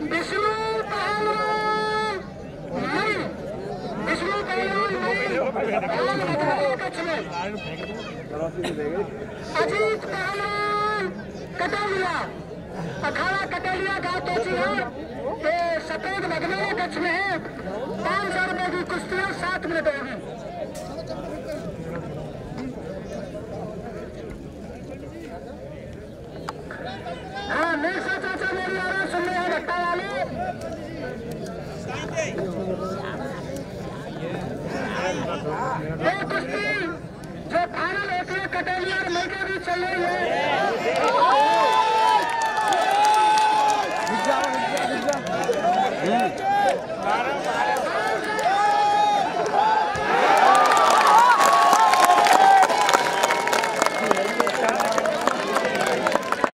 विष्णु पहलवान मई, विष्णु पहलवान मई कच्छ में, अजीत पहलवान कटेलिया, अखाड़ा कटेलिया गांव तोची है, ये सफेद मगनेरे कच्छ में है। 500 रुपए की कुश्ती और 7 मिनट होगी। हाँ मिर्जा चाचा मेरी आवाज सुन रहे हैं भट्टा वाले। ये कुश्ती जो फाइनल होती है कटेलिया और मई के बीच चल रही है।